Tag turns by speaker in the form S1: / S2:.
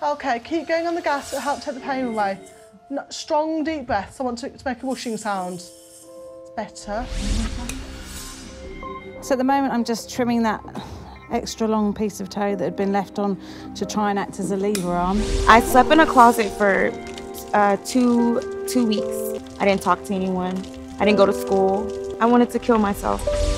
S1: Okay, keep going on the gas, it'll help take the pain away. Strong, deep breaths. I want to make a whooshing sound. It's better.
S2: So at the moment, I'm just trimming that extra long piece of toe that had been left on to try and act as a lever arm.
S3: I slept in a closet for two weeks. I didn't talk to anyone. I didn't go to school. I wanted to kill myself.